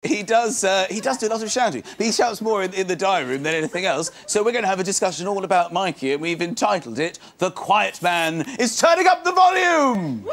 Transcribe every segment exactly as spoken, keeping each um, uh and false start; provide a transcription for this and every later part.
He does, uh, he does do a lot of shouting, but he shouts more in, in the diary room than anything else. So we're going to have a discussion all about Mikey, and we've entitled it "The Quiet Man is Turning Up the Volume."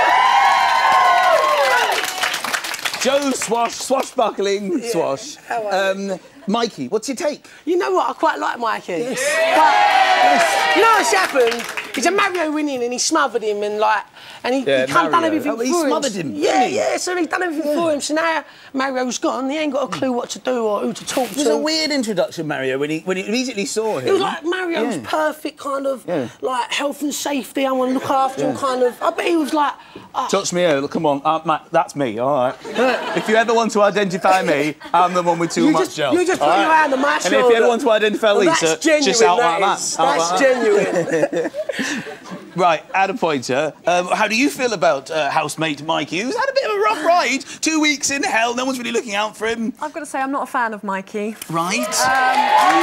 Joe Swash, swashbuckling yeah. Swash. How are um, Mikey, what's your take? You know what? I quite like Mikey. Yes. But, yes. You know what's happened? He's a Mario winning and he smothered him and like, and he, yeah, he can't done everything oh, for he him. He smothered him. Yeah, he? yeah. So he's done everything yeah. for him. So now Mario's gone. He ain't got a clue what to do or who to talk to. It was a weird introduction, Mario, when he when he immediately saw him. It was like Mario's yeah. perfect kind of yeah. like health and safety. I want to look after yeah. him, kind of. I bet he was like. Oh. Touch me out. Come on, uh, Matt, that's me. All right. If you ever want to identify me, I'm the one with too you much just, gel. You just put right? your hand on my shoulder. And if you ever want to identify well, Lisa, genuine, just out that like is. that. Out That's like genuine. That. Right, add a pointer. Um, how do you feel about uh, housemate Mikey, who's had a bit of a rough ride? Two weeks in hell, no one's really looking out for him. I've got to say, I'm not a fan of Mikey. Right. Um,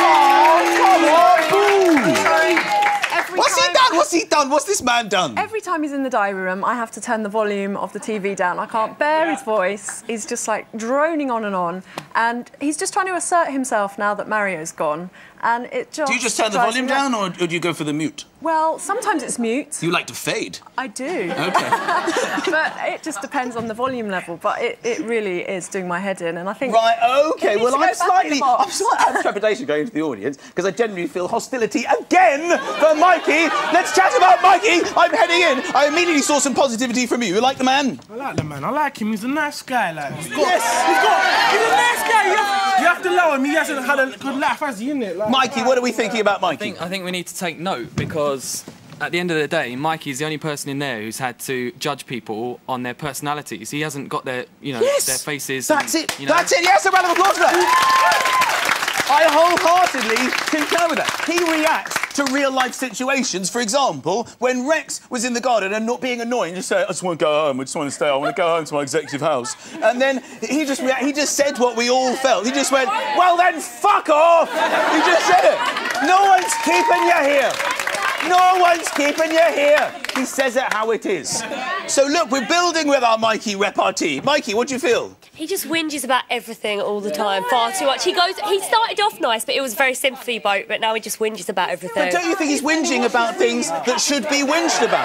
oh, come on, boo! Every What's time, he done? What's he done? What's this man done? Every time he's in the diary room, I have to turn the volume of the T V down. I can't bear his voice. He's just, like, droning on and on. And he's just trying to assert himself now that Mario's gone. And it just... Do you just turn the volume down, or, or do you go for the mute? Well, sometimes it's mute. You like to fade? I do. OK. But it just depends on the volume level. But it, it really is doing my head in, and I think... Right, OK. Well, I'm slightly... I'm slightly I have trepidation going into the audience, because I generally feel hostility again for Mikey. Let's chat about Mikey. I'm heading in. I immediately saw some positivity from you. You like the man? I like the man. I like him. He's a nice guy, like. He's got, yes! He's got... He's a nice guy. You have, you have to allow him. He hasn't had a good life, has he, innit? Like, Mikey, what are we thinking about Mikey? I think, I think we need to take note, because at the end of the day, Mikey's the only person in there who's had to judge people on their personalities. He hasn't got their, you know, yes! their faces. That's and, it. You know. That's it. Yes, a round of applause for that. I wholeheartedly concur with that. He reacts to real-life situations. For example, when Rex was in the garden and not being annoying, just say, I just want to go home, I just want to stay, I want to go home to my executive house. And then he just rea he just said what we all felt. He just went, well, then fuck off! He just said it. No one's keeping you here. No one's keeping you here. He says it how it is. So, look, we're building with our Mikey repartee. Mikey, what do you feel? He just whinges about everything all the time, far too much. He goes, he started off nice, but it was a very sympathy boat, but now he just whinges about everything. But don't you think he's whinging about things that should be whinged about?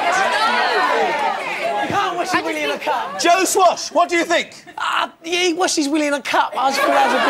You can't wash his willy in a cup. Joe Swash, what do you think? Uh, yeah, he washed his willy in a cup. I was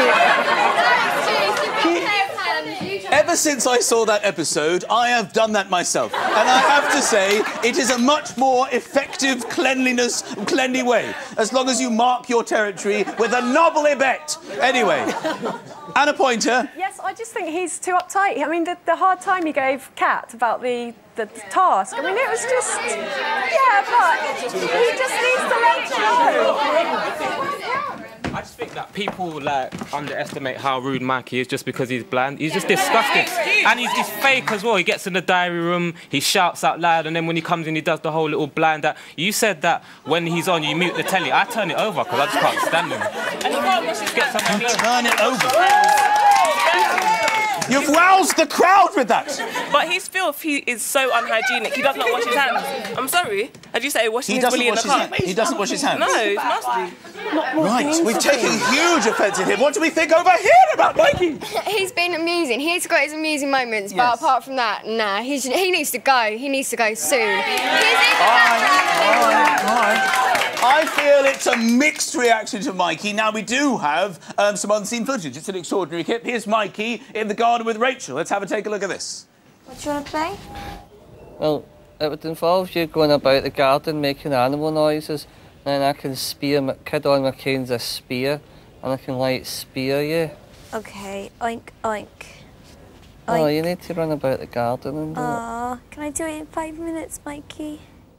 a bit... Ever since I saw that episode, I have done that myself. And I have to say, it is a much more effective cleanliness, cleanly way, as long as you mark your territory with a noble bet. Anyway, Anna Pointer. Yes, I just think he's too uptight. I mean, the, the hard time he gave Kat about the, the task, I mean, it was just... Yeah, but he just needs to let go. I just think that people like underestimate how rude Mikey is just because he's bland. He's just disgusting, and he's, he's fake as well. He gets in the diary room, he shouts out loud, and then when he comes in, he does the whole little blind. That you said that when he's on, you mute the telly. I turn it over because I just can't stand him. And he can't just get someone You turn it over. You've roused the crowd with that. But his filth, he is so unhygienic. He does not wash his hands. I'm sorry. As you say, washing He his doesn't willy in the wash his cup. hands. He doesn't wash his hands. No, it's nasty. Right, we've taken huge offence at him. What do we think over here about Mikey? He's been amusing. He's got his amusing moments, Yes. but apart from that, nah, he's, he needs to go. He needs to go soon. All right, all right. I feel it's a mixed reaction to Mikey. Now, we do have um, some unseen footage. It's an extraordinary clip. Here's Mikey in the garden with Rachel. Let's have a take a look at this. What do you want to play? Well, it would involve you going about the garden making animal noises, and then I can spear my kid on my cane's a spear, and I can, like, spear you. Okay, oink, oink. Oh, oink. you need to run about the garden and do it. Aw, can I do it in five minutes, Mikey?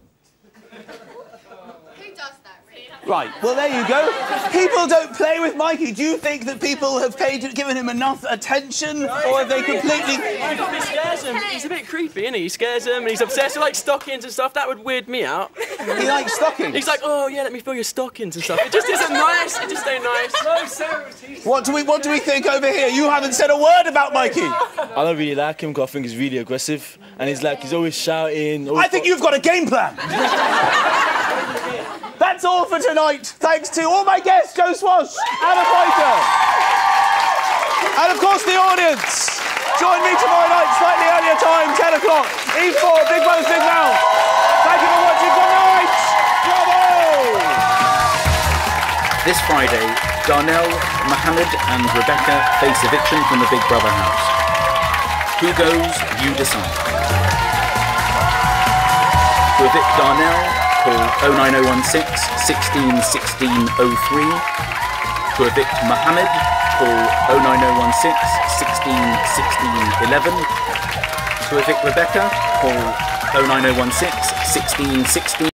Right, well, there you go. People don't play with Mikey. Do you think that people have paid, given him enough attention, or have they completely... He scares him. He's a bit creepy, isn't he? He scares him, and he's obsessed with, like, stockings and stuff. That would weird me out. He likes stockings? He's like, oh, yeah, let me feel your stockings and stuff. It just isn't nice. It just ain't nice. What do we, what do we think over here? You haven't said a word about Mikey. I don't really like him because I think he's really aggressive, and he's like, he's always shouting. Always I think you've got a game plan. That's all for tonight. Thanks to all my guests, Joe Swash, Anna Pointer. And of course, the audience. Join me tomorrow night, slightly earlier time, ten o'clock. E four, Big Brother's Big Mouth. Thank you for watching. Good night. Bravo! This Friday, Darnell, Mohammed and Rebecca face eviction from the Big Brother house. Who goes, you decide. To evict Darnell, call oh nine oh one six, one six one six oh three. To evict Mohammed, call oh nine oh one six, one six one six one one. To evict Rebecca, call oh nine oh one six, one six one six